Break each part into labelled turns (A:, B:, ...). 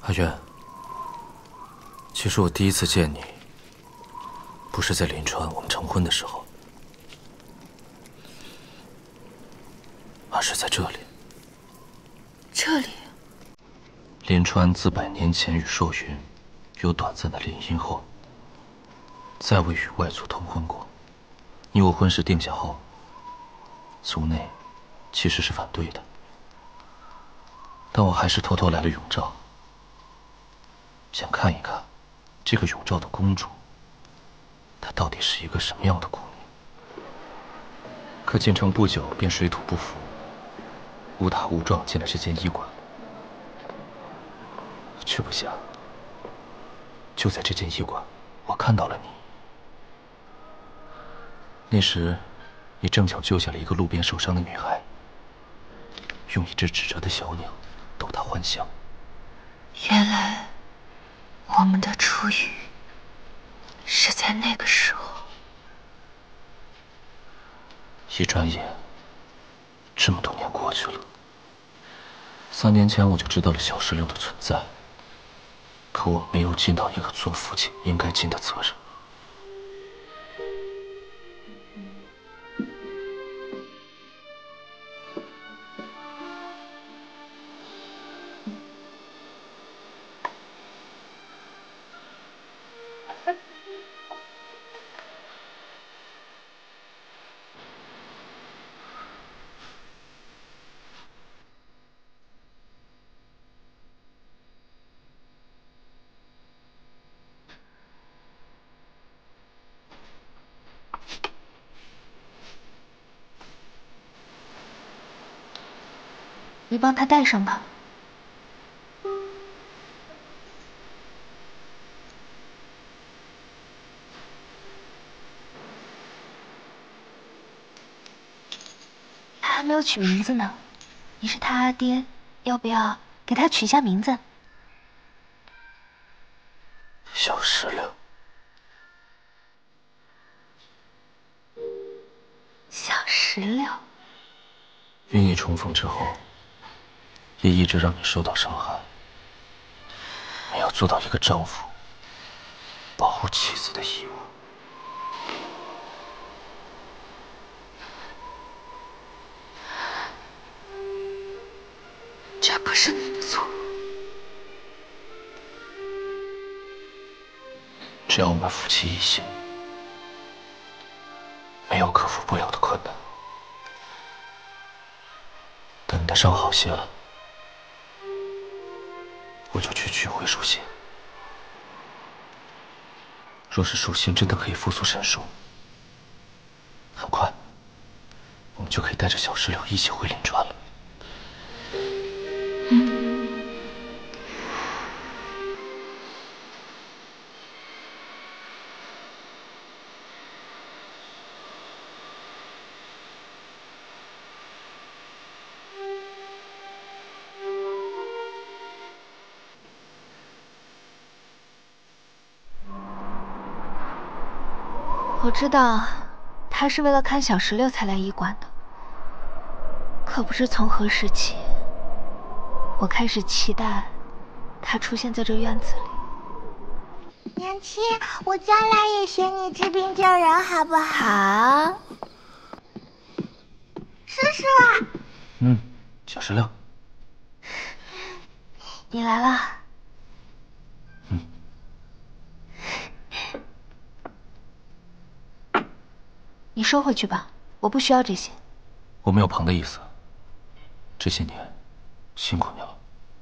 A: 阿渊，其实我第一次见你，不是在临川我们成婚的时候，而是在这里。
B: 这里？
A: 临川自100年前与朔云有短暂的联姻后，再未与外族通婚过。你我婚事定下后，族内其实是反对的，但我还是偷偷来了永兆，想看一看这个永兆的公主，她到底是一个什么样的姑娘。可进城不久便水土不服，误打误撞进了这间医馆。却不想，就在这间医馆，我看到了你。那时，你正巧救下了一个路边受伤的女孩，用一只纸折的小鸟逗她欢笑。
B: 原来，我们的初遇是在那个时候。
A: 一转眼，这么多年过去了。3年前我就知道了小石榴的存在，可我没有尽到一个做父亲应该尽的责任。
B: 你帮他戴上吧。他还没有取名字呢，你是他阿爹，要不要给他取下名字？
A: 小石榴。
B: 小石榴。
A: 与你重逢之后，也一直让你受到伤害。没有做到一个丈夫保护妻子的义务。
B: 这不是你的错。
A: 只要我们夫妻一心，没有克服不了的困难。等你的伤好些了，我就去取回书信。若是书信真的可以复苏神术，很快我们就可以带着小石榴一起回临川了。
B: 我知道，他是为了看小石榴才来医馆的。可不知从何时起，我开始期待他出现在这院子里。
C: 娘亲，我将来也学你治病救人，好不好？
B: 好。
C: 叔叔。
A: 小石榴，
B: 你来了。你收回去吧，我不需要这些。
A: 我没有旁的意思。这些年，辛苦你了。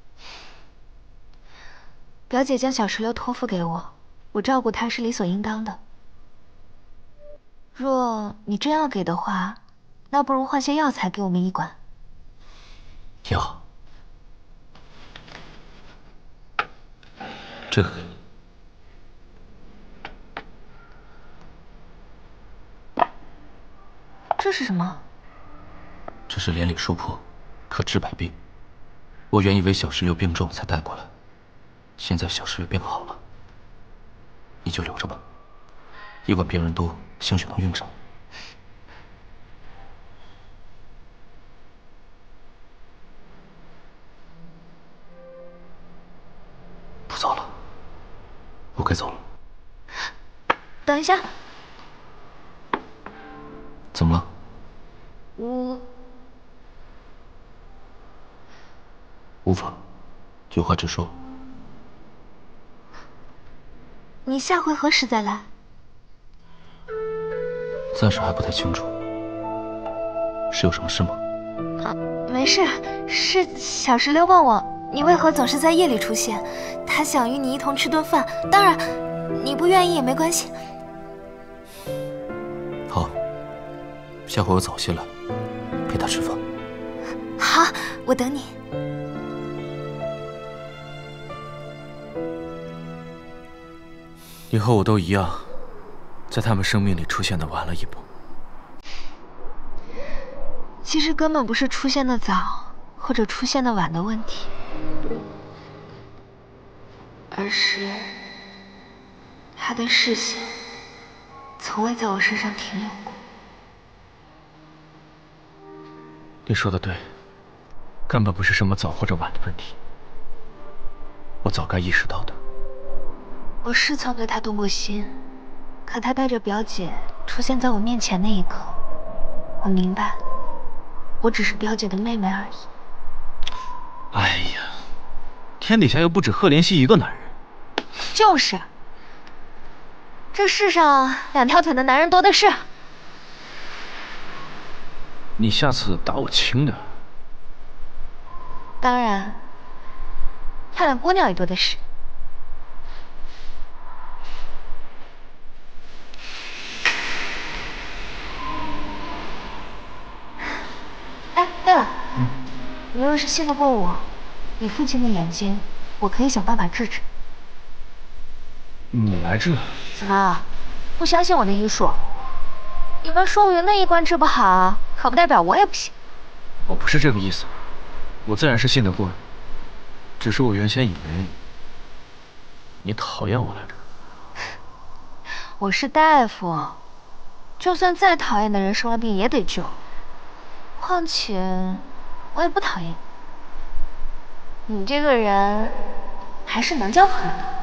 B: 表姐将小石榴托付给我，我照顾她是理所应当的。若你真要给的话，那不如换些药材给我们医馆。
A: 药，这个给你。
B: 这是什么？
A: 这是连理树破，可治百病。我原以为小石榴病重才带过来，现在小石榴病好了，你就留着吧。医馆病人多，兴许能用上。 该走了。
B: 等一下，
A: 怎么了？
B: 我
A: 无妨，有话直说。
B: 你下回何时再来？
A: 暂时还不太清楚。是有什么事吗？
B: 啊，没事，是小石榴问我，你为何总是在夜里出现？他想与你一同吃顿饭，当然，你不愿意也没关系。
A: 好，下回我早些来，陪他吃饭。
B: 好，我等你。
D: 你和我都一样，在他们生命里出现的晚了一步。
B: 其实根本不是出现的早或者出现的晚的问题，而是他的视线从未在我身上停留过。
D: 你说的对，根本不是什么早或者晚的问题，我早该意识到的。
B: 我是曾对他动过心，可他带着表姐出现在我面前那一刻，我明白，我只是表姐的妹妹而已。
D: 哎呀，天底下又不止赫连熙一个男人。
B: 就是，这世上两条腿的男人多的是。
D: 你下次打我轻点。
B: 当然，漂亮姑娘也多的是。哎，对了，你要是信得过我，你父亲的眼睛，我可以想办法治治。
D: 你来治？
B: 怎么，不相信我的医术？你们说云的一关治不好，可不代表我也不行。
D: 我不是这个意思，我自然是信得过你，只是我原先以为你讨厌我来着。
B: 我是大夫，就算再讨厌的人生了病也得救。况且，我也不讨厌你。你这个人还是能交朋友的。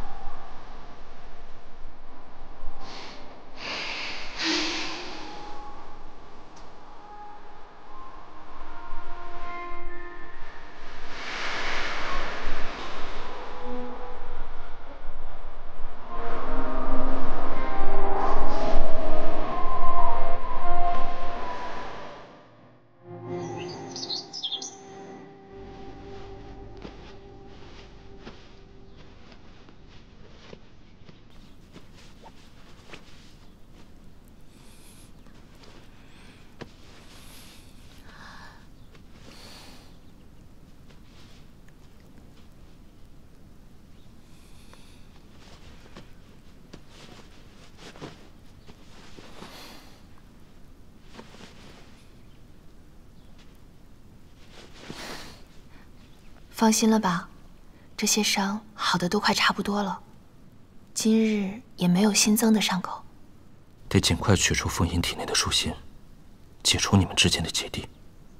E: 放心了吧，这些伤好的都快差不多了，今日也没有新增的伤口。
A: 得尽快取出凤吟体内的树心，解除你们之间的芥蒂。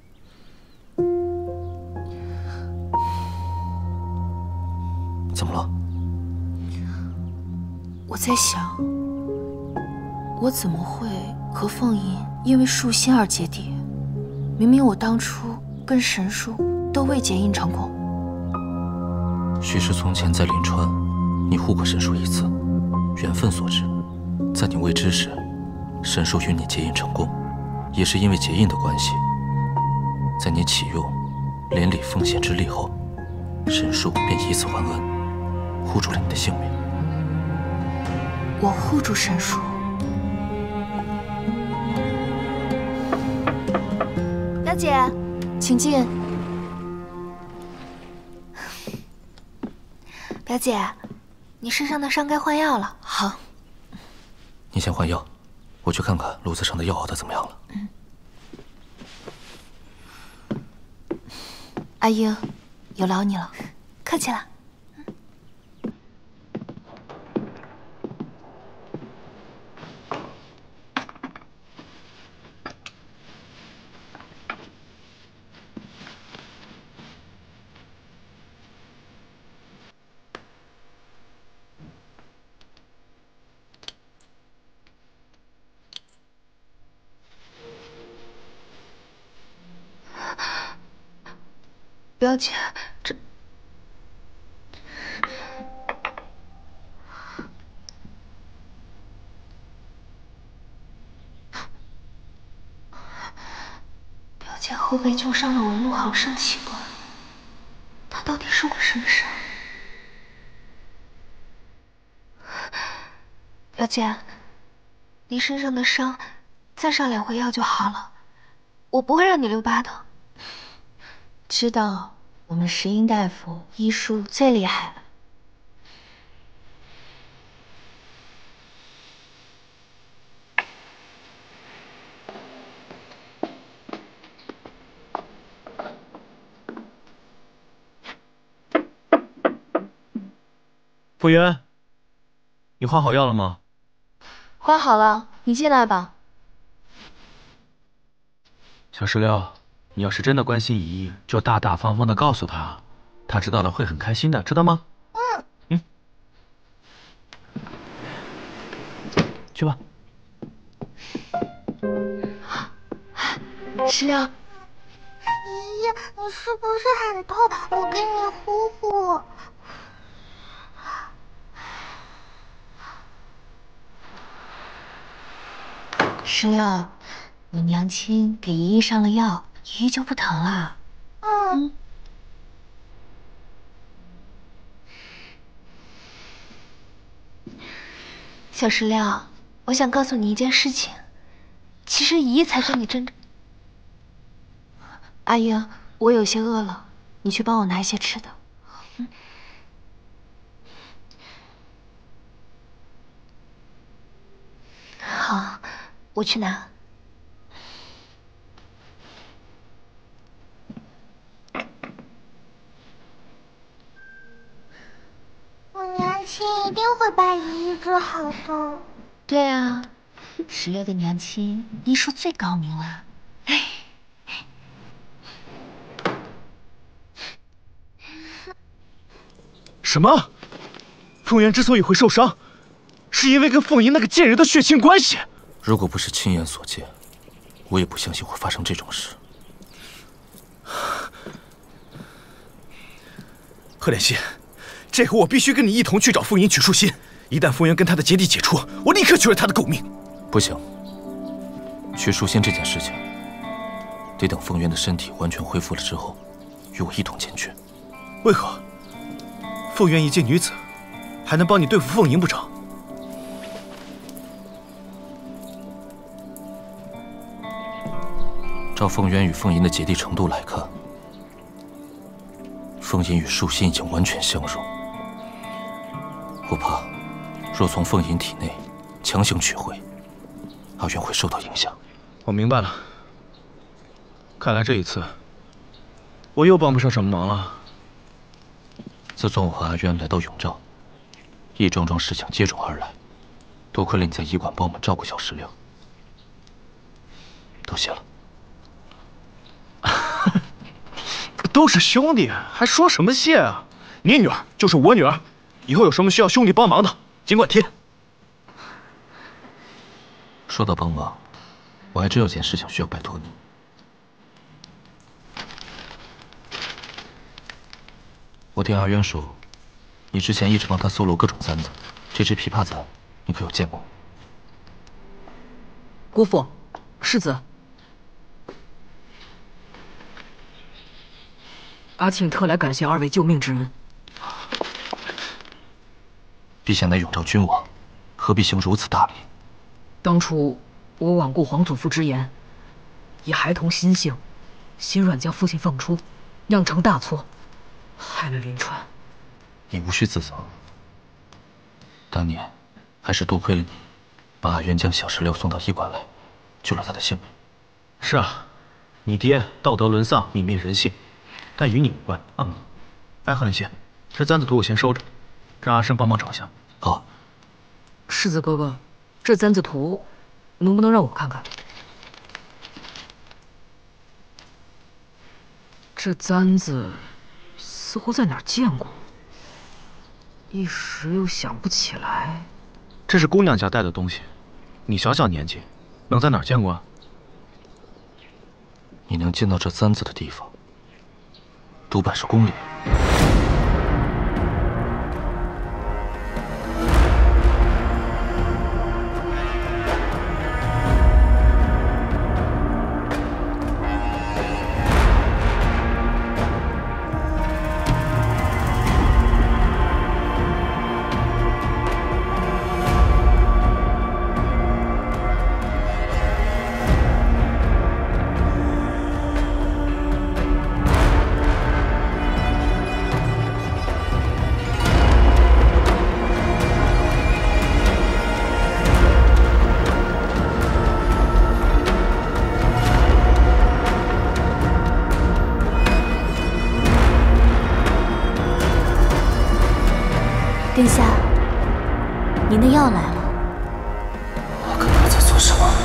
A: 怎么了？
E: 我在想，我怎么会和凤吟因为树心而结敌？明明我当初跟神树都未结印成功。
A: 许是从前在临川，你护过神树一次，缘分所致。在你未知时，神树与你结印成功，也是因为结印的关系。在你启用连理奉献之力后，神树便以此还恩，护住了你的性命。
E: 我护住神树？
B: 表姐，
E: 请进。
B: 表姐，你身上的伤该换药了。
E: 好，
A: 你先换药，我去看看炉子上的药熬得怎么样了。
E: 阿英，有劳你了。
B: 客气了。 表姐，这……表姐后背旧伤的纹路好生奇怪，她到底受过什么伤？表姐，你身上的伤，再上2回药就好了，我不会让你留疤的。
E: 知道我们石英大夫医术最厉害了。
D: 服务员，你换好药了吗？
E: 换好了，你进来吧。
D: 小石榴，你要是真的关心姨，就大大方方的告诉她，她知道了会很开心的，知道吗？去吧。
B: 石榴，
C: 姨姨，你是不是很痛？我给你呼呼。
E: 石榴，你娘亲给姨姨上了药，姨姨就不疼了。
B: 小石榴，我想告诉你一件事情，其实姨才是你真正……阿姨，我有些饿了，你去帮我拿一些吃的。好，我去拿。
C: 我娘亲一定会把姨姨治好的。
E: 对啊，石榴的娘亲医术最高明了。
D: 什么？凤元之所以会受伤，是因为跟凤吟那个贱人的血亲关系。
A: 如果不是亲眼所见，我也不相信会发生这种事。
F: 贺莲心，这回我必须跟你一同去找凤吟取树心。一旦凤元跟他的结缔解除，我立刻取了他的狗命。
A: 不行，取树心这件事情，得等凤元的身体完全恢复了之后，与我一同前去。
F: 为何？凤元一介女子，还能帮你对付凤吟不成？
A: 照凤元与凤吟的结缔程度来看，凤吟与树心已经完全相融。我怕，若从凤吟体内强行取回，阿渊会受到影响。
D: 我明白了，看来这一次我又帮不上什么忙了。
A: 自从我和阿渊来到永兆，一桩桩事情接踵而来，多亏了你在医馆帮我们照顾小石榴，多谢了。
D: 都是兄弟，还说什么谢啊？你女儿就是我女儿，以后有什么需要兄弟帮忙的，尽管提。
A: 说到帮忙，我还真有件事情需要拜托你。我听阿渊说，你之前一直帮他搜罗各种簪子，这只琵琶簪，你可有见过？
G: 姑父，世子，阿庆特来感谢二位救命之恩。
A: 陛下乃永兆君王，何必行如此大礼？
G: 当初我罔顾皇祖父之言，以孩童心性，心软将父亲放出，酿成大错，害了林川。
A: 你无需自责。当年还是多亏了你，帮阿渊将小石榴送到医馆来，救了他的性命。
D: 是啊，你爹道德沦丧，泯灭人性，但与你无关啊。哎，贺莲心，这簪子图我先收着，让阿生帮忙找一下。
A: 好。
G: 世子哥哥，这簪子图能不能让我看看？这簪子似乎在哪儿见过，一时又想不起来。
D: 这是姑娘家带的东西，你小小年纪，能在哪儿见过啊？
A: 你能见到这簪子的地方， 读本是公理。
E: 殿下，您的药来了。
A: 我刚刚在做什么？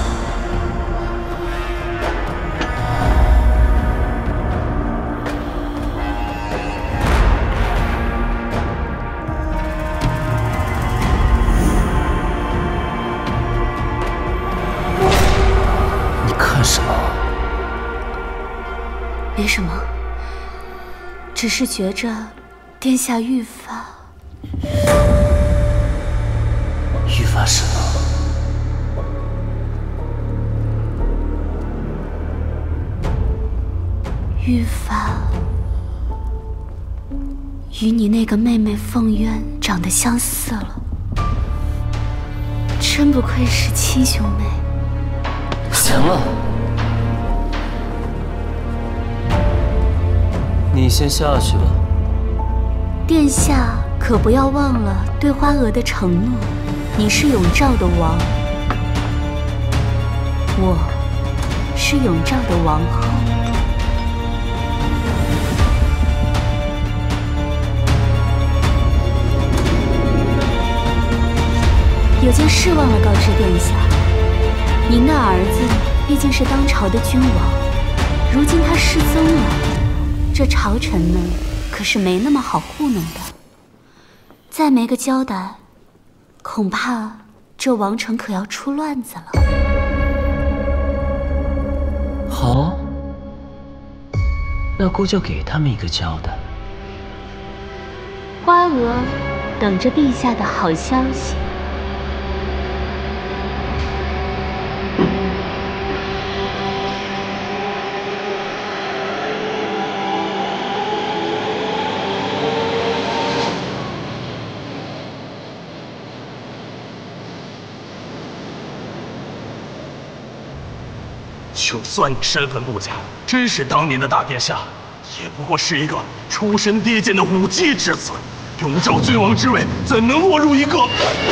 A: 你看什么？
E: 别什么，只是觉着殿下愈发……
A: 愈发什么？
E: 愈发与你那个妹妹凤渊长得相似了，真不愧是亲兄妹。
A: 行了，你先下去吧。
E: 殿下可不要忘了对花娥的承诺，你是永照的王，我是永照的王后。有件事忘了告知殿下，您的儿子毕竟是当朝的君王，如今他失踪了，这朝臣们可是没那么好糊弄的。再没个交代，恐怕这王城可要出乱子了。
H: 好，那姑就给他们一个交代。
E: 花娥等着陛下的好消息。
I: 就算你身份不假，真是当年的大殿下，也不过是一个出身低贱的武姬之子，永照君王之位，怎能落入一个……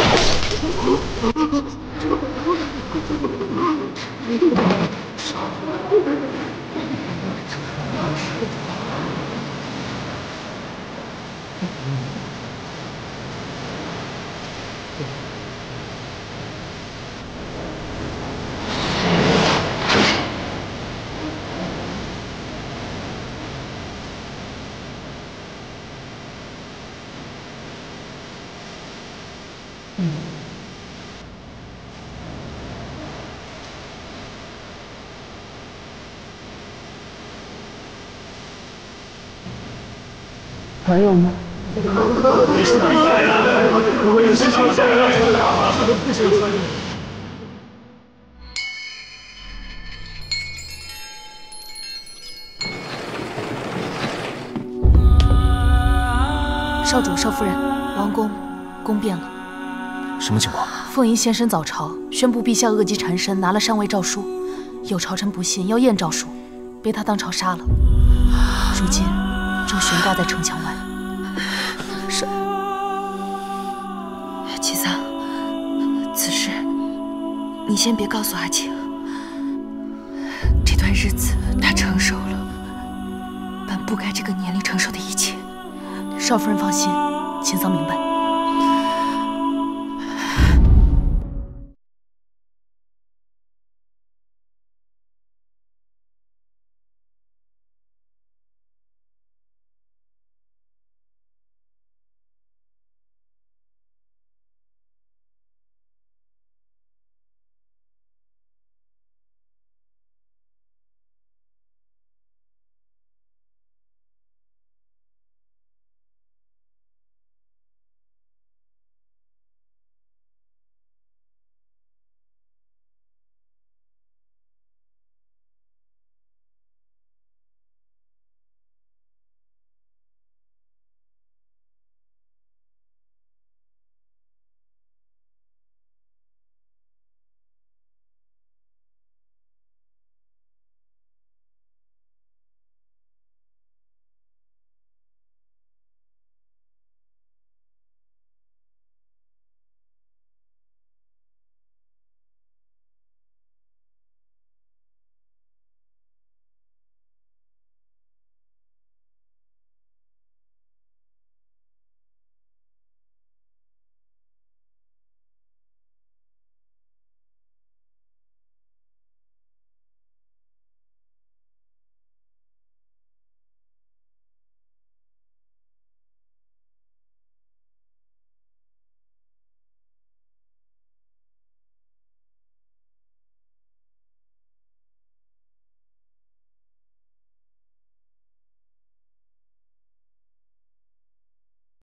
G: 还有吗？
E: 少主、少夫人，王宫宫变了。
A: 什么情况？
E: 凤吟现身早朝，宣布陛下恶疾缠身，拿了上位诏书。有朝臣不信，要验诏书，被他当朝杀了。如今正悬挂在城墙外。是七桑，此事你先别告诉阿晴。这段日子他承受了本不该这个年龄承受的一切。少夫人放心，秦桑明白。